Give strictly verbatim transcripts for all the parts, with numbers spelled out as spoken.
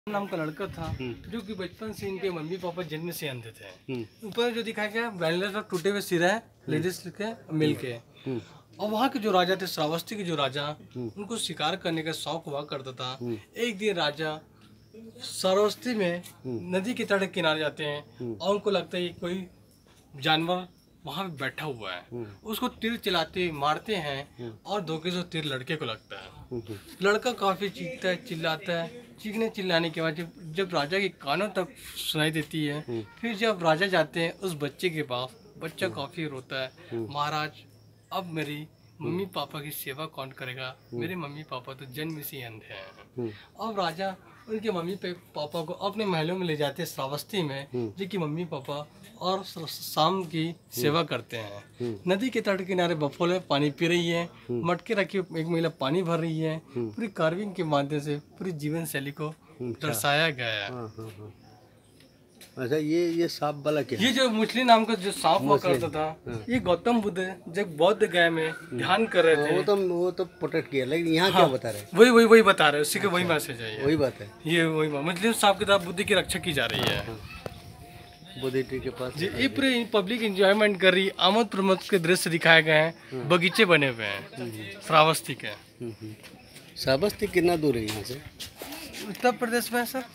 नाम का लड़का था जो कि बचपन से इनके मम्मी पापा जन्म से अंधे थे। ऊपर जो दिखाया गया बैलेंस और टूटे हुए सिर है लेडीज के मिल के। और वहाँ के जो राजा थे, श्रावस्ती के जो राजा, उनको शिकार करने का शौक हुआ करता था। एक दिन राजा श्रावस्ती में नदी के तट किनारे जाते हैं और उनको लगता है कोई जानवर वहाँ पे बैठा हुआ है। उसको तीर चलाते मारते हैं और धोखे से तीर लड़के को लगता है। लड़का काफी चीखता है, चिल्लाता है। चीखने चिल्लाने के बाद जब जब राजा के कानों तक सुनाई देती है, फिर जब राजा जाते हैं उस बच्चे के पास, बच्चा काफी रोता है, महाराज अब मेरी मम्मी पापा की सेवा कौन करेगा, मेरे मम्मी पापा तो जन्म से अंधे हैं। अब राजा उनके मम्मी पापा को अपने महलों में ले जाते हैं श्रावस्ती में, जो कि मम्मी पापा और शाम की सेवा करते हैं। नदी के तट किनारे बफोले पानी पी रही है, मटके रखी एक महिला पानी भर रही है। पूरी कार्विंग के माध्यम से पूरी जीवन शैली को दर्शाया गया है। अच्छा, ये ये सांप वाला क्या है? ये जो मुछली नाम का जो सांप हुआ करता था, ये गौतम बुद्ध जब बौद्ध गया में ध्यान कर रहे थे। वो तो वो तो प्रोटेक्ट किया, लेकिन यहाँ क्या बता रहे हैं? वही वही वही बता रहे हैं, उसी का वही मैसेज है। वही बात है, ये वही मुछली सांप की तरह बुद्धि की रक्षा की जा रही है। बुद्धि के पास ये पूरे पब्लिक एंजॉयमेंट कर रही है। आमोद प्रमोद के दृश्य दिखाए गए हैं, बगीचे बने हुए हैं श्रावस्ती के। श्रावस्ती कितना दूर है यहाँ से? उत्तर प्रदेश में सर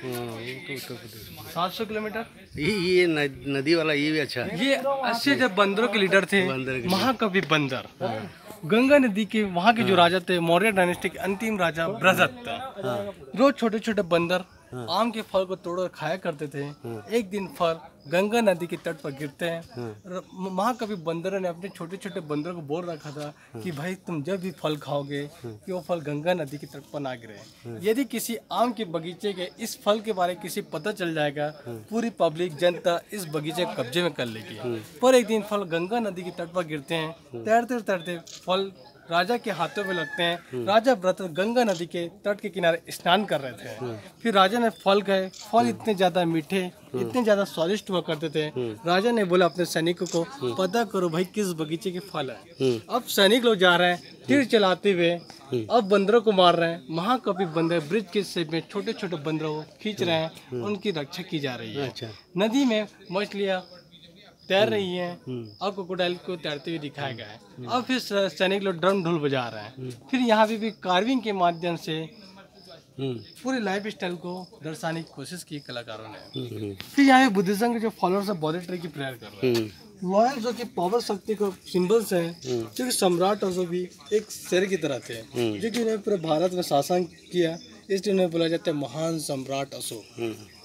सात सौ किलोमीटर। ये ये नदी वाला ये भी अच्छा है। ये अस्सी जब बंदरों के लीडर थे, महाकवि बंदर, गंगा नदी के वहाँ के जो राजा थे, मौर्य डायनेस्टी के अंतिम राजा बृहस्पति, रोज छोटे छोटे बंदर आम के फल को तोड़कर खाया करते थे। एक दिन फल गंगा नदी के तट पर गिरते हैं। महाकवि बंदर ने अपने छोटे छोटे बंदरों को बोल रखा था कि भाई तुम जब भी फल खाओगे कि वो फल गंगा नदी के तट पर ना गिरे। यदि किसी आम के बगीचे के इस फल के बारे में किसी पता चल जाएगा, पूरी पब्लिक जनता इस बगीचे को कब्जे में कर लेगी। पर एक दिन फल गंगा नदी के तट पर गिरते हैं, तैरते तैरते फल राजा के हाथों में लगते हैं। राजा व्रत गंगा नदी के तट के किनारे स्नान कर रहे थे। फिर राजा ने फल खाए। फल इतने ज्यादा मीठे, इतने ज्यादा स्वादिष्ट हुआ करते थे। राजा ने बोला अपने सैनिकों को, पता करो भाई किस बगीचे के फल है। अब सैनिक लोग जा रहे हैं तीर चलाते हुए, अब बंदरों को मार रहे हैं। महाकवि बंदर ब्रिज के से में छोटे छोटे बंदरों को खींच रहे हैं, उनकी रक्षा की जा रही है। नदी में मछलियाँ तैर रही हैं और क्रोकोडाइल को तैरते हुए दिखाया गया है। अब फिर सैनिक लोग ड्रम ढोल बजा रहे हैं। फिर यहाँ पे भी कार्विंग के माध्यम से पूरी लाइफ स्टाइल को दर्शाने की कोशिश की कलाकारों ने। फिर यहाँ पे बुद्धिज्म के जो फॉलोअर्स है बौद्ध ट्री की प्रेयर कर रहे हैं। लॉयल जो कि पावर शक्ति को सिंबल्स हैं, जो कि सम्राट और भी एक शेर की तरह थे, जो कि उन्होंने पूरे भारत में शासन किया, इसलिए उन्हें बोला जाता है महान सम्राट अशोक।